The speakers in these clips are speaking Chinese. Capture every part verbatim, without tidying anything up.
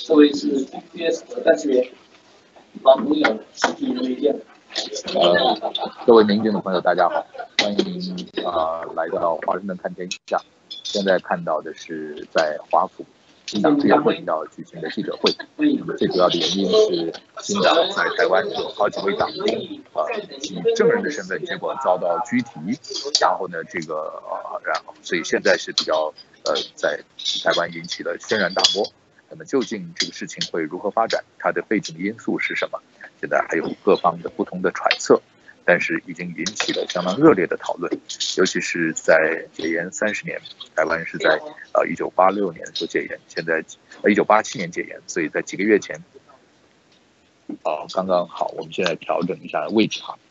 这位是 B B S 的戴志源，老朋友，实体媒体。 呃，各位民警的朋友，大家好，欢迎啊、呃、来到华盛顿看天下。现在看到的是在华府新党自由会要举行的记者会。那么最主要的原因是新党在台湾有好几位党工啊、呃、以证人的身份，结果遭到拘提，然后呢这个呃然后所以现在是比较呃在台湾引起了轩然大波。那么究竟这个事情会如何发展？它的背景因素是什么？现在还有各方的不同的揣测，但是已经引起了相当热烈的讨论。尤其是在戒严三十年，台湾是在呃一九八六年所戒严，现在呃一九八七年戒严，所以在几个月前，啊、呃、刚刚好，我们现在调整一下位置哈。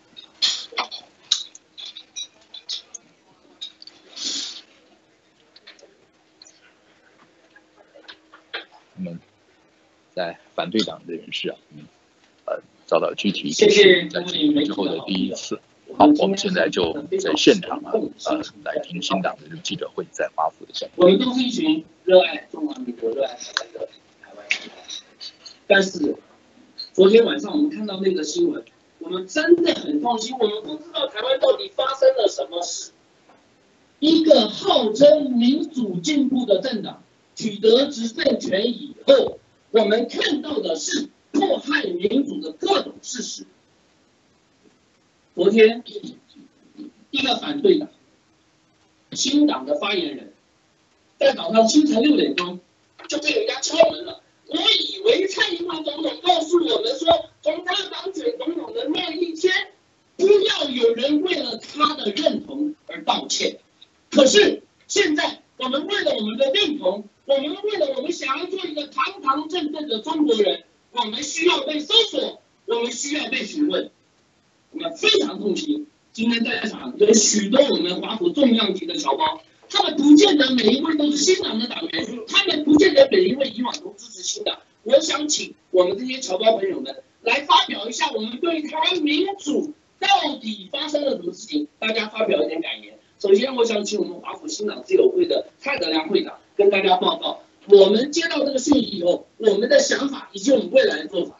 那么，在反对党的人士啊，嗯，呃，遭到拘提， 谢谢在拘提之后的第一次。好，我们现在就在现场啊，呃，来听新党的这个记者会，在华府的现场。 我们都是一群热爱中华民国、热爱台湾的台湾人，但是昨天晚上我们看到那个新闻，我们真的很痛心，我们不知道台湾到底发生了什么事。一个号称民主进步的政党取得执政权以后，我们看到的是迫害民主的各种事实。昨天，一个反对党新党的发言人，在早上清晨六点钟就被人家敲门了。我以为蔡英文总统告诉我们说，从他当选总统的那一天，不要有人为了他的认同而道歉。可是现在，我们为了我们的认同，我们为了我们想要做一个堂堂正正的中国人，我们需要被搜索，我们需要被询问。我们非常痛心，今天在场有许多我们华府重量级的侨胞，他们不见得每一位都是新党的党员，他们不见得每一位以往都支持新党。我想请我们这些侨胞朋友们来发表一下我们对台湾民主到底发生了什么事情，大家发表一点感言。首先，我想请我们华府新党自由会的蔡德良会长跟大家报告，我们接到这个讯息以后，我们的想法以及我们未来的做法。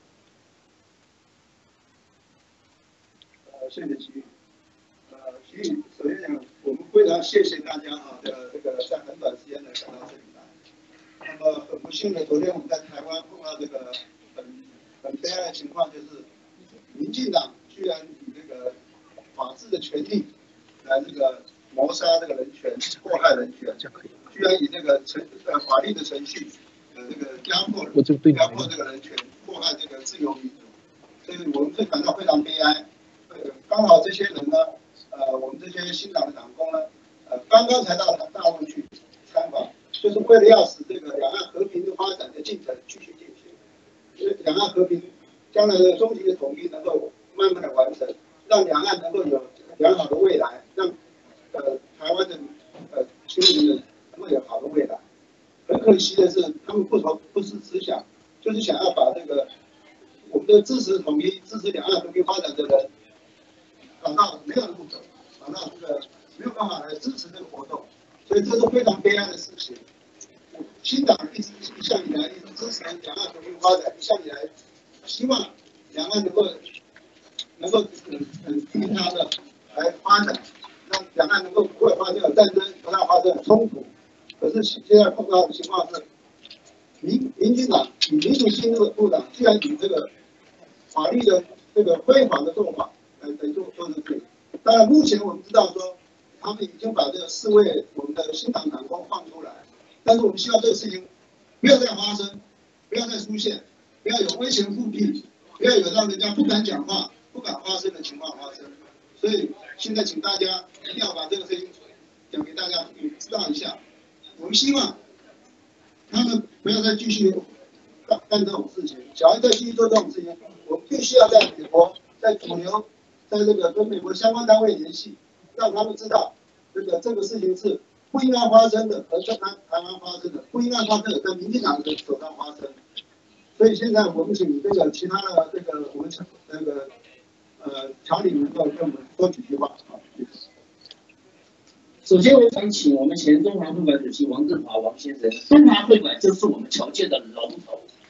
呃，谢谢徐宇。呃，徐宇，首先讲，我们非常谢谢大家啊，的这个在很短时间内赶到这里来。那么很不幸的，昨天我们在台湾碰到这个很很悲哀的情况，就是民进党居然以这个法治的权利来这个谋杀这个人权、迫害人权，居然以这个程呃法律的程序呃这个压迫压迫这个人权，迫害这个自由民主，所以我们会感到非常悲哀。呃，刚好这些人呢，呃，我们这些新党的党工呢，呃，刚刚才到大陆去参访，就是为了要使这个两岸和平的发展的进程继续进行，因为两岸和平将来的终极的统一能够慢慢的完成，让两岸能够有良好的未来，让呃台湾的呃青年人能够有好的未来。很可惜的是，他们不投不是只想，就是想要把这个我们的支持统一、支持两岸和平发展的人导到没有路走，导到这个没有办法来支持这个活动，所以这是非常悲哀的事情。新党一直一向以来一直支持两岸和平发展，一向以来希望两岸能够能够很很平常的来发展，让两岸能够不会发生战争，不会发生冲突。可是现在碰到的情况是，民民进党以民主进步部长居然以这个法律的这个非法的做法来来做做这个。当然，目前我们知道说，他们已经把这个四位我们的新党党工放出来，但是我们希望这个事情不要再发生，不要再出现，不要有危险复辟，不要有让人家不敢讲话、不敢发声的情况发生。所以现在请大家一定要把这个事情讲给大家知道一下。我们希望他们不要再继续干干这种事情，想要再继续做这种事情，我们必须要在美国、在主流、在这个跟美国相关单位联系，让他们知道这个这个事情是不应该发生的，而在台台湾发生的，不应该发生的，在民进党的手上发生。所以现在我们请这个其他的这个我们那个呃侨领能够跟我们说几句话啊，谢谢。 首先，我想请我们前中华会馆主席王振华王先生，中华会馆就是我们侨界的龙头，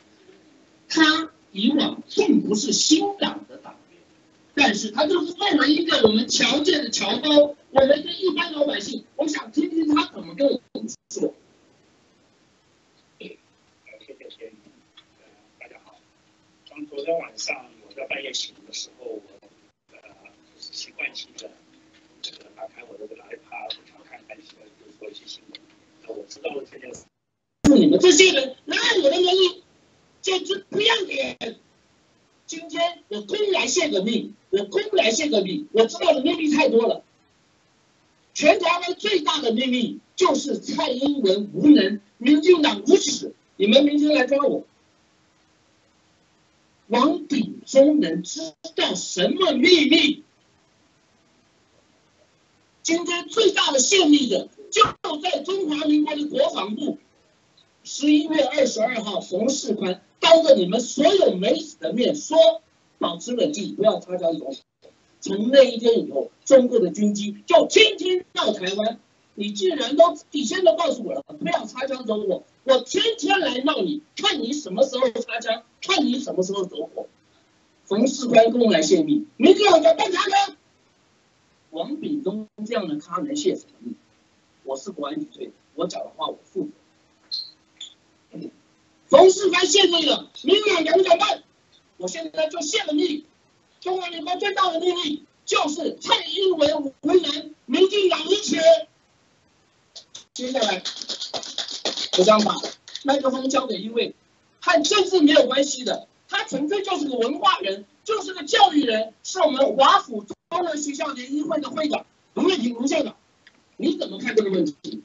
他以往并不是新党的党员，但是他就是作为一个我们侨界的侨胞，我们的一般老百姓，我想听听他怎么跟我们说。 谢谢天宇，呃，大家好。当昨天晚上我在半夜醒的时候，我呃就是习惯性的这个打开我的这个 iPad， 我想看看新闻，比如说一些新闻。那我知道了这件事。 你们这些人拿我的名义，简直不要脸！今天我公然献个命，我公然献个命，我知道的秘密太多了。全台湾最大的秘密就是蔡英文无能，民进党无耻。你们明天来抓我，王炳忠能知道什么秘密？今天最大的泄密的就在中华民国的国防部。十一月二十二号，冯世宽当着你们所有媒体的面说，保持冷静，不要擦枪走火。从那一天以后，中国的军机就天天到台湾。你既然都底线都告诉我了，不要擦枪走火，我天天来闹你，看你什么时候擦枪，看你什么时候走火。冯世宽公然泄密，你给我个办查的。王炳忠这样的咖能泄什么密？我是国安局队的，我讲的话我负责。冯世宽泄密了，明两年怎么办？我现在就泄了密。中华民国最大的秘密就是蔡英文无能，民进党无耻。接下来，我将把麦克风交给一位和政治没有关系的，他纯粹就是个文化人，就是个教育人，是我们华府中文学校联谊会的会长卢瑞婷卢校长。你怎么看这个问题？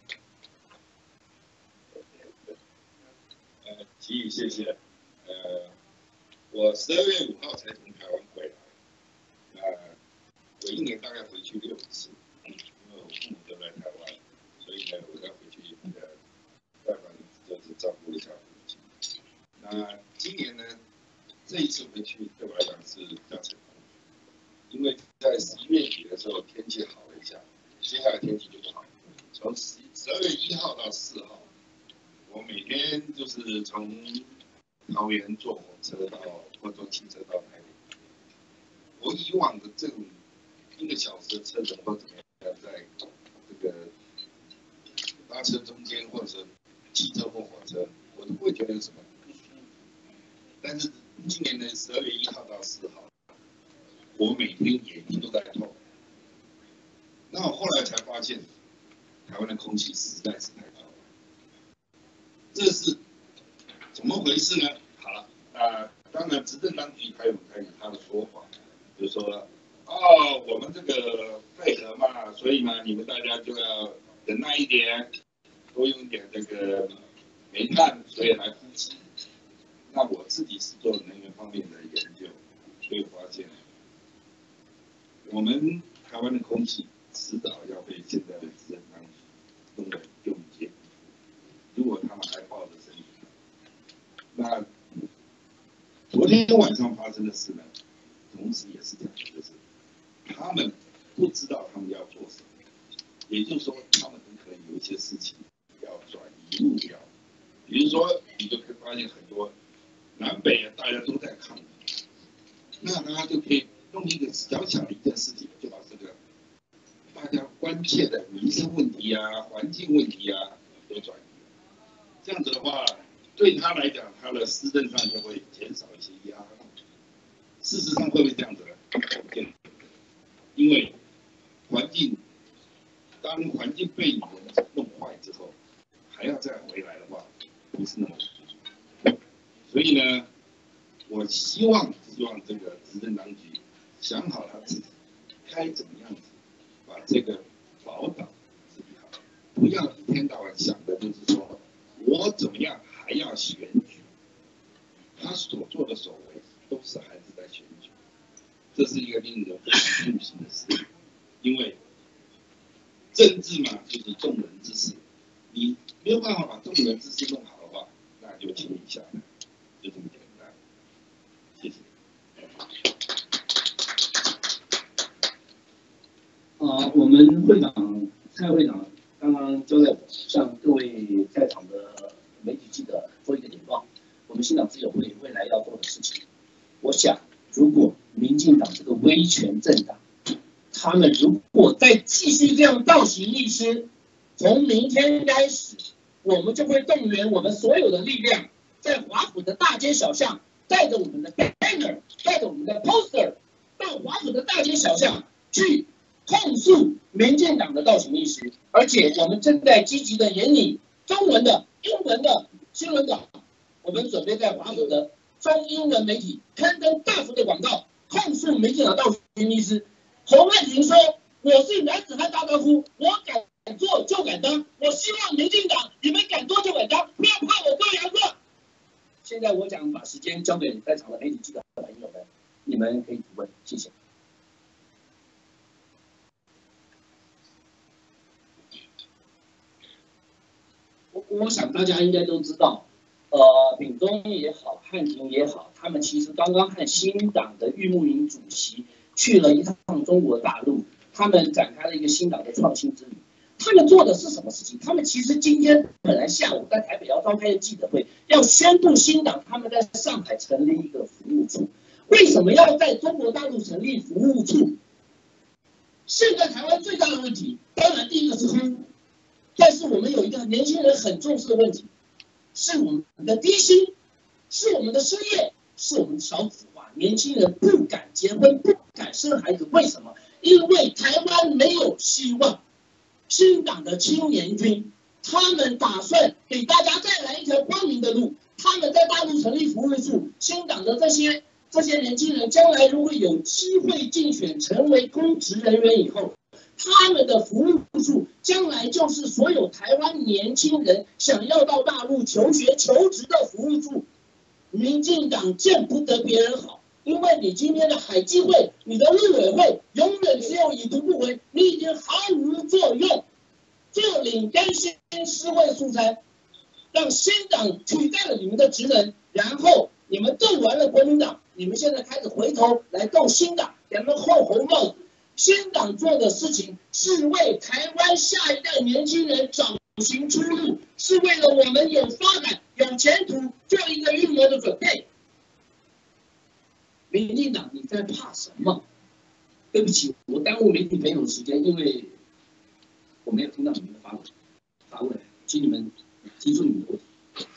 提议谢谢，呃，我十二月五号才从台湾回来，那、呃、我一年大概回去六次，因为我父母都在台湾，所以呢，我要回去呃，拜访就是照顾一下父亲。那今年呢，这一次回去对我来讲是比较成功，因为在十一月底的时候天气好了一下，接下来天气就不好，从十十二月一号到四号。我每天就是从桃园坐火车到或坐汽车到台北。我以往的这种一个小时的车程或怎么样，在这个搭车中间或者是汽车或火车，我都不会觉得有什么不舒服。但是今年的十二月一号到四号，我每天眼睛都在痛。那我后来才发现，台湾的空气实在是太糟。这是怎么回事呢？好了，啊、呃，当然执政当局还有还有他的说法，就是说，哦，我们这个配合嘛，所以呢，你们大家就要忍耐一点，多用一点这个煤炭，所以来呼吸。那我自己是做能源方面的研究，所以我发现，我们台湾的空气迟早要被现在的执政当局弄得用解。如果他们还抱着身体，那昨天晚上发生的事呢，同时也是这样，就是他们不知道他们要做什么，也就是说，他们很可能有一些事情要转移目标，比如说，你就可以发现很多南北大家都在抗议，那他就可以弄一个小小的一件事情，就把这个大家关切的民生问题啊、环境问题啊都转移。这样子的话，对他来讲，他的施政上就会减少一些压力。事实上会不会这样子呢？我见，因为环境，当环境被你们弄坏之后，还要再回来的话，不是那么舒服。所以呢，我希望希望这个执政当局想好他自己该怎么样子把这个宝岛治理好，不要一天到晚想的就是说。我怎么样还要选举？他所做的所为都是还是在选举，这是一个令人非常痛心的事。因为政治嘛，就是众人之事，你没有办法把众人之事弄好的话，那就请你下来，就这么简单。谢谢。 啊，我们会长蔡会长刚刚交代我向各位在场的媒体记者做一个简报。我们新党自由会未来要做的权政党，他们如果再继续这样倒行逆施，从明天开始，我们就会动员我们所有的力量，在华府的大街小巷，带着我们的 banner， 带着我们的 poster， 到华府的大街小巷去控诉民进党的倒行逆施，而且我们正在积极的研拟中文的、英文的新闻稿，我们准备在华府的中英文媒体刊登大幅的广告，控诉民进党倒行逆施。侯汉廷说：“我是男子汉大丈夫，我敢做就敢当。我希望民进党你们敢做就敢当，不要怕我高阳哥。”现在我想把时间交给在场的媒体记者朋友们，你们可以提问，谢谢。我我想大家应该都知道，呃，秉忠也好，汉廷也好，他们其实刚刚和新党的郁慕营主席去了一趟中国大陆，他们展开了一个新党的创新之旅。他们做的是什么事情？他们其实今天本来下午在台北要召开的记者会，要宣布新党他们在上海成立一个服务处。为什么要在中国大陆成立服务处？现在台湾最大的问题，当然第一个是空污，但是我们有一个年轻人很重视的问题，是我们的低薪，是我们的失业，是我们少子化，年轻人不敢结婚，不敢生孩子。为什么？因为台湾没有希望。新党的青年军，他们打算给大家再来一条光明的路。他们在大陆成立服务处，新党的这些这些年轻人，将来如果有机会竞选成为公职人员以后，他们的服务处将来就是所有台湾年轻人想要到大陆求学求职的服务处。民进党见不得别人好。因为你今天的海基会、你的陆委会永远只有已读不回，你已经毫无作用。坐领干先施惠素餐，让新党取代了你们的职能，然后你们斗完了国民党，你们现在开始回头来斗新党，给他们扣红帽子。新党做的事情是为台湾下一代年轻人找寻出路，是为了我们有发展、有前途做一个预谋的准备。民进党，你在怕什么？对不起，我耽误媒体朋友的时间，因为我没有听到你们的发问。发问，请你们提出你们的问题。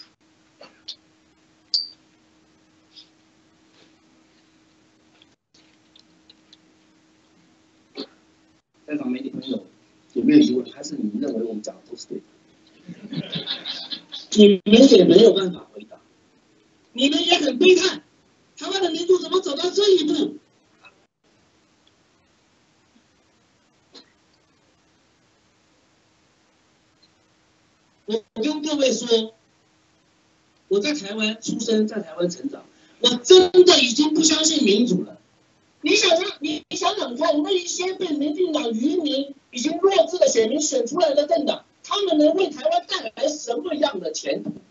在场媒体朋友有没有疑问？还是你们认为我们讲的都是对的？你们也没有办法回答，你们也很悲叹。台湾的民主怎么走到这一步？我跟各位说，我在台湾出生，在台湾成长，我真的已经不相信民主了。你想想，你想想看，那一些被民进党渔民已经弱智的选民选出来的政党，他们能为台湾带来什么样的前途？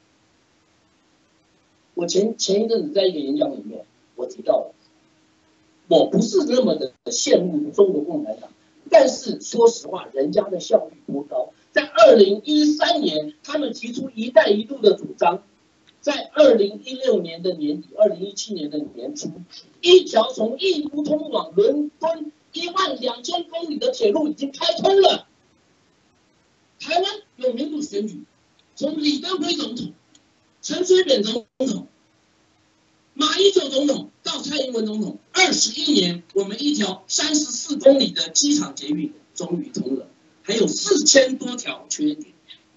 我前前一阵子在一个演讲里面，我提到了，我不是那么的羡慕中国共产党，但是说实话，人家的效率多高。在二零一三年，他们提出“一带一路”的主张，在二零一六年的年底，二零一七年的年初，一条从义乌通往伦敦一万两千公里的铁路已经开通了。台湾有民主选举，从李登辉总统、陈水扁总统、马英九总统到蔡英文总统，二十一年，我们一条三十四公里的机场捷运终于通了，还有四千多条缺点。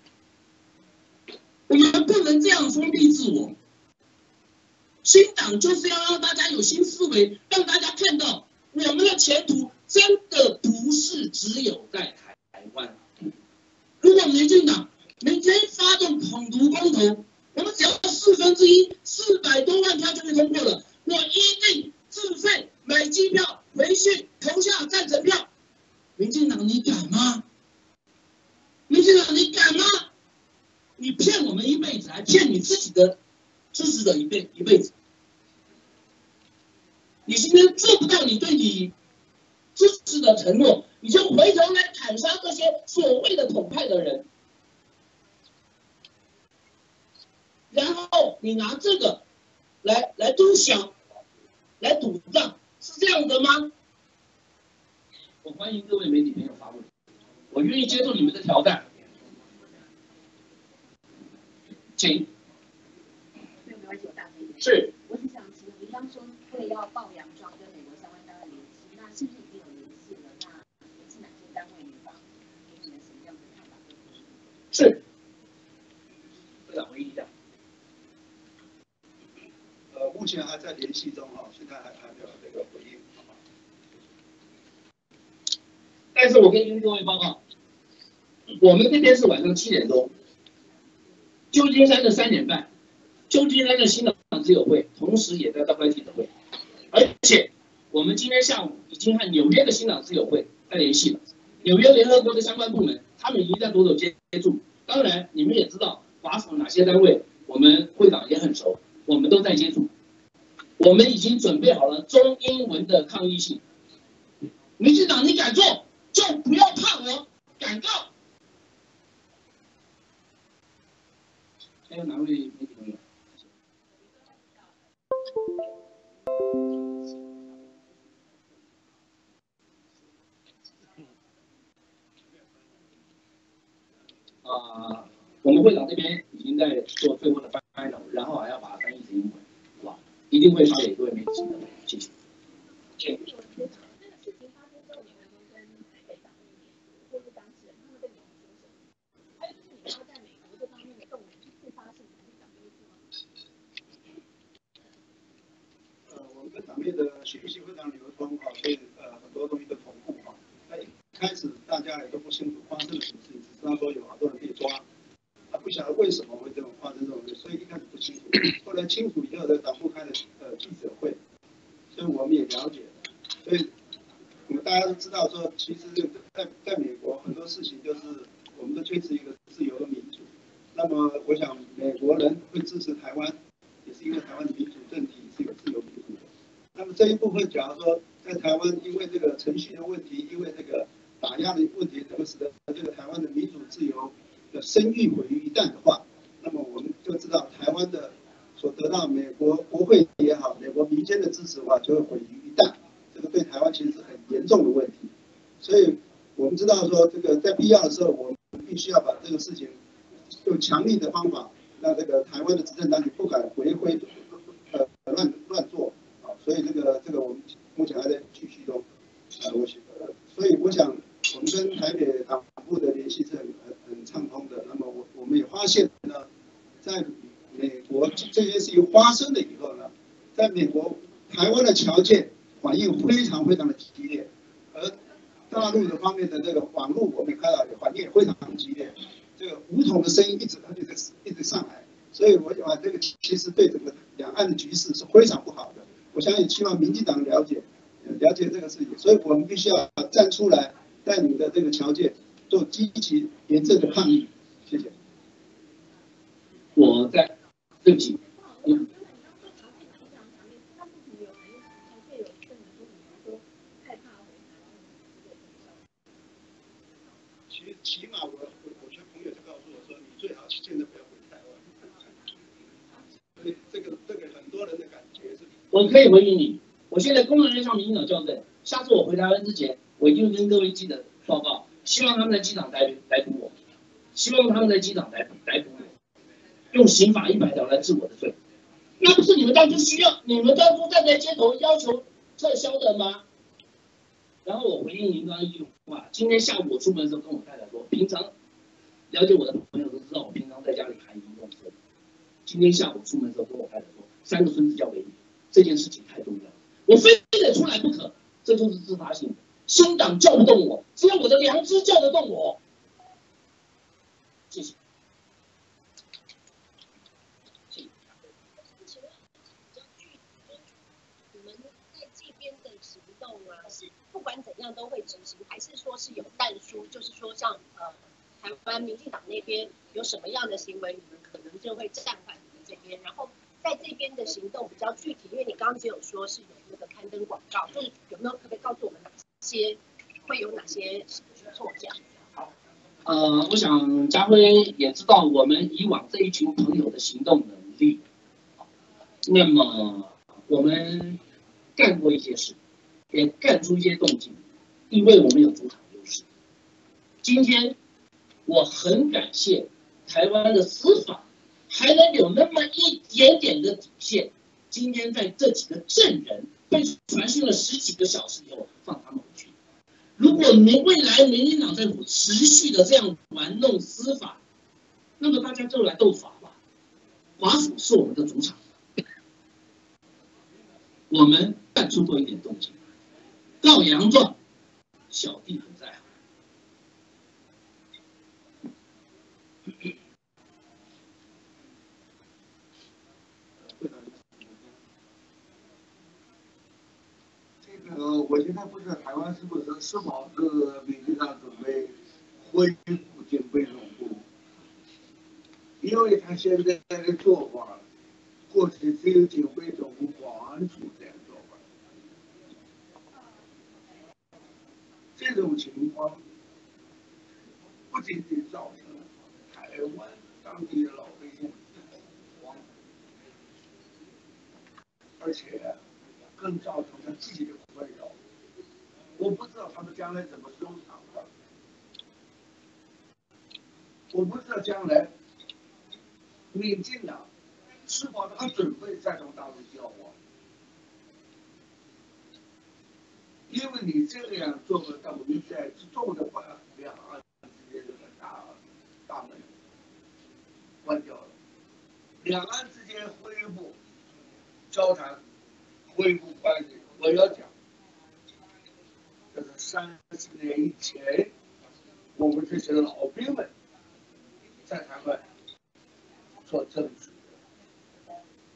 我们不能这样封闭自我。新党就是要让大家有新思维，让大家看到我们的前途真的不是只有在台湾。如果民进党明天发动统独公投，我们只要四分之一，四百多万票就可以通过了。我一定自费买机票回去投下赞成票。民进党，你敢吗？民进党，你敢吗？你骗我们一辈子，还骗你自己的支持者一辈一辈子。你今天做不到你对你支持的承诺，你就回头来砍杀这些所谓的统派的人。然后你拿这个来来督小，来赌账，是这样的吗？ 我欢迎各位媒体朋友发问，我愿意接受你们的挑战，请。是。 我只想请问，您刚说会要报洋装跟美国相关单位联系，那是不是已经有联系了？那联系哪些单位？您方给你们什么样的看法？ 是。部长回应一下。 呃，目前还在联系中哈，现在还还没有这个回应。 但是我可以跟各位报告，我们这边是晚上七点钟，旧金山的三点半，旧金山的新党自由会同时也在召开记者会，而且我们今天下午已经和纽约的新党自由会在联系了，纽约联合国的相关部门他们已经在着手接触。当然，你们也知道华府哪些单位，我们会长也很熟，我们都在接触。我们已经准备好了中英文的抗议信。民进党，你敢做？就不要怕我，敢告。还有哪位媒体朋友？啊、呃，我们会长这边已经在做最后的翻译了，然后还要把它翻译成英文，好不好？一定会发给各位媒体的，谢谢。谢谢。 党内的信息非常流通哈，所以呃很多东西都同步哈。那一开始大家也都不清楚发生了什么事情，只知道说有好多人被抓，啊不晓得为什么会这种发生这种事，所以一开始不清楚。后来清楚以后，的党部开了呃记者会，所以我们也了解，所以我们大家都知道说，其实在在美国很多事情就是我们都推迟一个自由的民主。那么我想美国人会支持台湾，也是因为台湾的民主政体是有自由民主的。那么这一部分，假如说在台湾因为这个程序的问题，因为这个打压的问题，能够使得这个台湾的民主自由的声誉毁于一旦的话，那么我们就知道台湾的所得到美国国会也好，美国民间的支持的话，就会毁于一旦。这个对台湾其实是很严重的问题。所以我们知道说，这个在必要的时候，我们必须要把这个事情用强力的方法，让这个台湾的执政当局不敢回归呃乱乱做。所以这个这个我们目前还在继续中，呃，我呃，所以我想我们跟台北党部的联系是很很很畅通的。那么我我们也发现呢，在美国这件事情发生了以后呢，在美国台湾的侨界反应非常非常的激烈，而大陆的方面的这个网络我们看到反应也非常激烈，这个武统的声音一直一直一直上来，所以我想这个其实对整个两岸的局势是非常不好的。我相信，希望民进党了解，了解这个事情，所以我们必须要站出来，带领的这个侨界做积极严正的抗议。谢谢。 我在，对不起，嗯。 起起码我我我些朋友就告诉我说，你最好现在不要回台湾。所以这个这个很多人的感觉是。 我可以回应你，我现在公然向民进党校正，下次我回台湾之前，我一定跟各位记者报告，希望他们在机场逮逮捕我，希望他们在机场逮捕逮捕我，用刑法一百条来治我的罪，那不是你们当初需要，你们当初站在街头要求撤销的吗？然后我回应您刚刚一句话，今天下午我出门的时候跟我太太说，平常了解我的朋友都知道我平常在家里含饴弄孙，今天下午出门的时候跟我太太说，三个孙子交给你。这件事情太重要了，我非得出来不可，这就是自发性的。新党叫不动我，只有我的良知叫得动我。谢谢。 谢谢。你们在这边的行动啊，是不管怎样都会执行，还是说是有但书？就是说像呃台湾民进党那边有什么样的行为，你们可能就会暂缓你们这边，然后。在这边的行动比较具体，因为你刚刚只有说是有那个刊登广告，就是有没有可不可以告诉我们哪些会有哪些举措这样？ 好，呃，我想家辉也知道我们以往这一群朋友的行动能力，那么我们干过一些事，也干出一些动静， 因为我们有主场优势。今天我很感谢台湾的司法还能有那么一点点的底线。今天在这几个证人被传讯了十几个小时以后，放他们回去。如果民未来民进党政府持续的这样玩弄司法，那么大家就来斗法吧。华府是我们的主场，我们干出过一点动静，告洋状，小弟很在行。 这个我现在不知道台湾是不是是否是民进党准备恢复警备总部，因为他现在的做法，过去只有警备总部保安处这样做法，这种情况不仅仅造成台湾当地的老百姓恐慌，而且更造成他自己的困扰。我不知道他们将来怎么收场的，我不知道将来民进党是否他准备再同大陆交往，因为你这样做的等于在自动的把两岸之间这个大大门关掉了，两岸之间恢复交谈、恢复关系。我要讲，这是三十年以前，我们这些老兵们在台湾做争取的。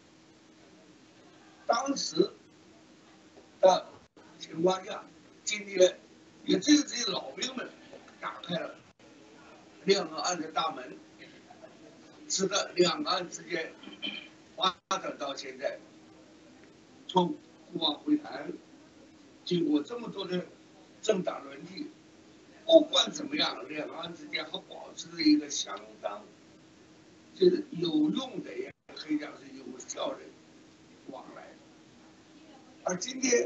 当时的情况下，今天也只有这些老兵们打开了两岸的大门，使得两岸之间发展到现在，从古往会谈，经过这么多的政党轮替，不管怎么样，两岸之间还保持着一个相当就是有用的，也可以讲是有效的往来。而今天，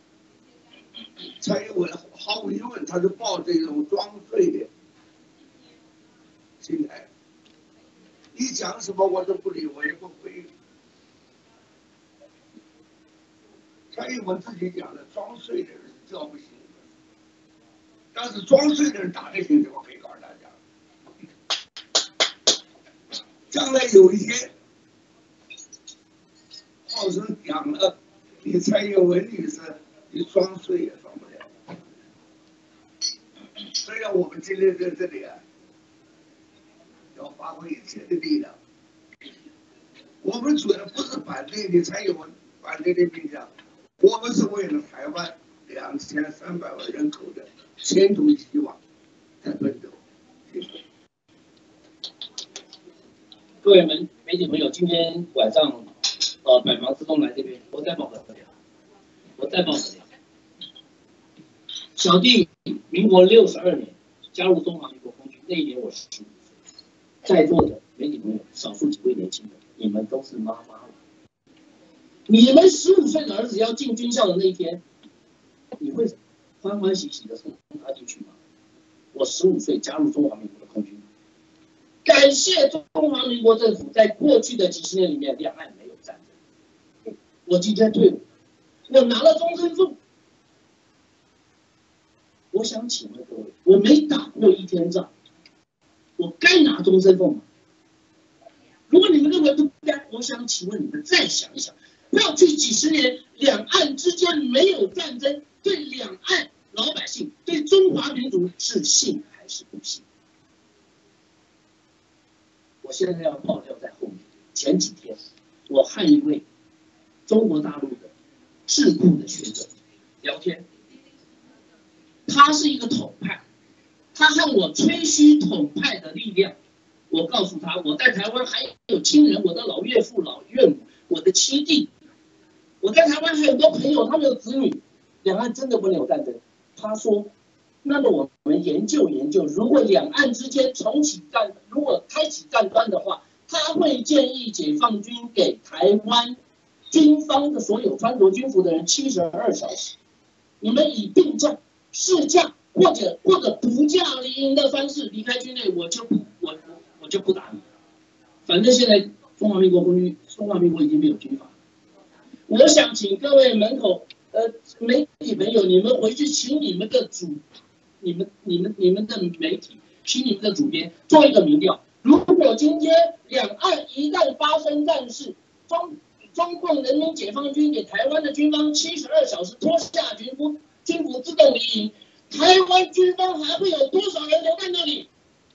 蔡英文毫无疑问，他是抱着一种装睡的心态，你讲什么我都不理，我也不回。蔡英文自己讲的，装睡的人是叫不醒的，但是装睡的人打得醒，我可以告诉大家，将来有一天，号称讲了，你蔡英文女士，你装睡也装不了。虽然我们今天在这里啊，要发挥一切的力量，我们主要不是反对你蔡英文，反对的民调。我们是为了台湾两千三百万人口的前途希望在奋斗。 各位们媒体朋友，今天晚上呃百忙之中来这边，我再报个料，我再报个料。小弟民国六十二年加入中华民国空军，那一年我十五岁，在座的媒体朋友少数几位年轻人，你们都是妈妈了。你们十五岁的儿子要进军校的那一天，你会欢欢喜喜的送他进去吗？我十五岁加入中华民国的空军，感谢中华民国政府在过去的几十年里面，两岸没有战争。我今天退伍，我拿了终身俸。我想请问各位，我没打过一天仗，我该拿终身俸吗？如果你们认为不该，我想请问你们再想一想。过去几十年，两岸之间没有战争，对两岸老百姓、对中华民族是信还是不信？我现在要爆料在后面。前几天，我和一位中国大陆的智库的学者聊天，他是一个统派，他和我吹嘘统派的力量。我告诉他，我在台湾还有亲人，我的老岳父、老岳母，我的七弟。我在台湾还有很多朋友，他们有子女，两岸真的不能有战争。他说，那么我们研究研究，如果两岸之间重启战，如果开启战端的话，他会建议解放军给台湾军方的所有穿着军服的人七十二小时，你们以并战， 试驾或者或者不驾临的方式离开军内，我就不我我我就不打你。反正现在中华民国国军中华民国已经没有军法。我想请各位门口呃媒体朋友，你们回去请你们的主，你们你们你们的媒体，请你们的主编做一个民调。如果今天两岸一旦发生战事，中中共人民解放军给台湾的军方七十二小时脱下军服，军服自动离营，台湾军方还会有多少人留在那里？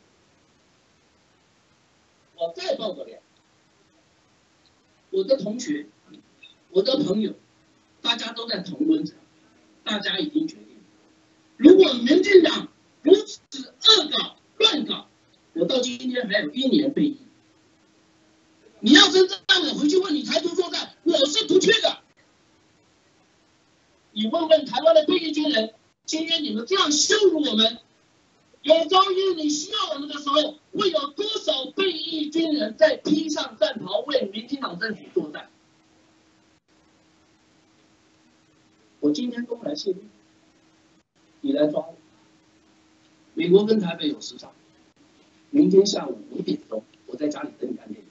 我再报个量，我的同学。我的朋友，大家都在同温层，大家已经决定了。如果民进党如此恶搞、乱搞，我到今天还有一年备役。你要真正让我回去问你台独作战，我是不去的。你问问台湾的退役军人，今天你们这样羞辱我们，有朝一日你需要我们的时候，会有多少退役军人在披上战袍为民进党政府作战？我今天都来谢律，你来抓我。美国跟台北有时差，明天下午五点钟，我在家里等你看电影。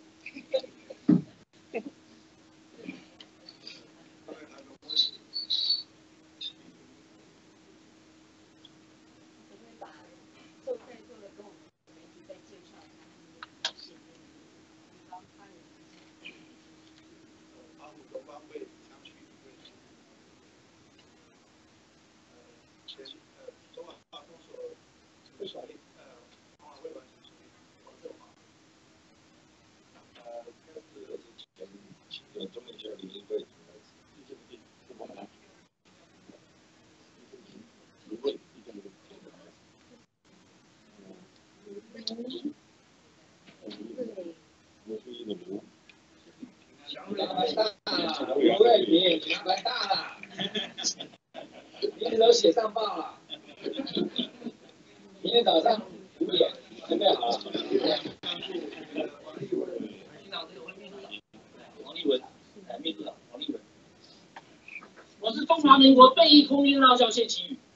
没问题，两百大了，名字都写上报了。明天早上五点准备好了。 王立文，哎，秘书长王立文，我是中华民国备役空军少校谢启宇，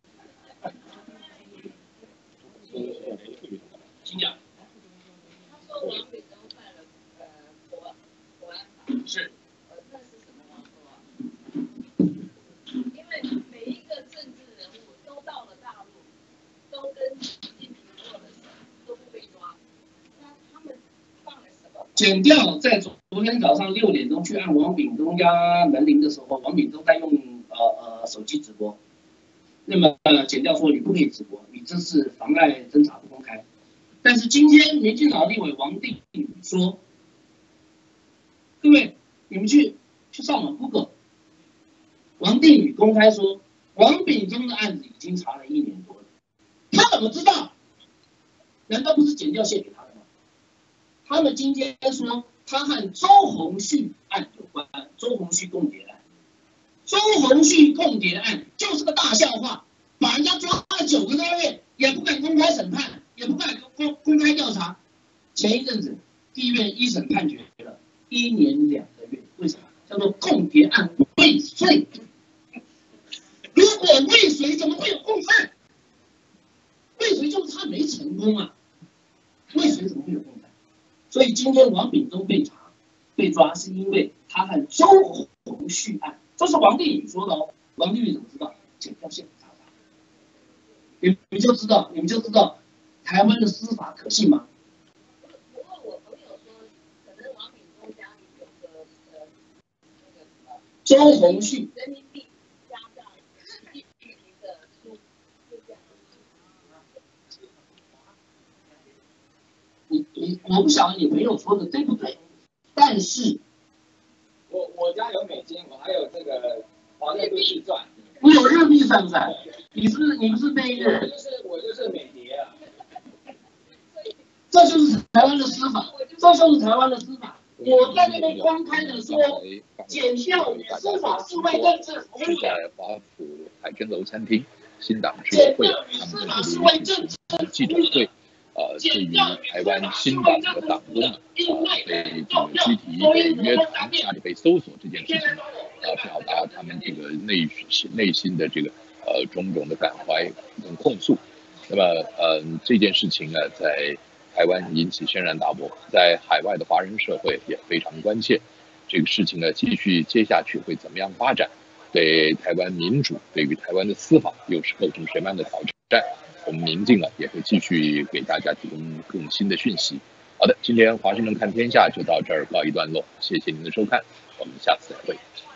请讲。 他说王北洲犯了呃国国安法。是。呃，那是什么网络啊？因为每一个政治人物都到了大陆，都跟习近平握了手，都不被抓。那他们放了什么？ 检调在昨天早上六点钟去按王炳忠家门铃的时候，王炳忠在用呃呃手机直播。那么呃，检调说你不可以直播，你这是妨碍侦查不公开。但是今天民进党立委王定宇说，各位你们去去上网 Google， 王定宇公开说，王炳忠的案子已经查了一年多了，他怎么知道？难道不是检调线给他的吗？他们今天说他和周鸿旭案有关，周鸿旭共谍案，周鸿旭共谍案就是个大笑话，把人家抓了九个多月，也不敢公开审判，也不敢公公开调查。前一阵子地院一审判决了一年两个月，为什么？叫做共谍案未遂。如果未遂，怎么会有共犯？未遂就是他没成功啊，未遂怎么会有共犯？所以今天王炳忠被查、被抓，是因为他和周鸿旭案，这是王定宇说的哦。王定宇怎么知道？检调线查他，你们就知道，你们就知道台湾的司法可信吗？ 不过我朋友说，可能王炳忠家里有个呃那个什么周鸿旭人民币加上习近平的书，就这样。 你你我不晓得你朋友说的对不对，但是我我家有美金，我还有这个华内都市传。 你有日币算不算？你是你不是内我日？ 就是我就是美谍啊。 这就是台湾的司法，这就是台湾的司法。我在那边公开的说，检调与司法是为政治服务是的。 在华府海天楼餐厅新党执检委会调与司法是为政治服务的。 记者会，呃，对于台湾新党的党工啊、呃、被这个集体被约谈、家里被搜索这件事情，呃，表达他们这个内内心的这个呃种种的感怀跟控诉。那么呃这件事情呢，在台湾引起轩然大波，在海外的华人社会也非常关切。这个事情呢，继续接下去会怎么样发展？对台湾民主，对于台湾的司法，又是构成什么样的挑战？我们民进呢也会继续给大家提供更新的讯息。好的，今天华盛顿看天下就到这儿告一段落，谢谢您的收看，我们下次再会。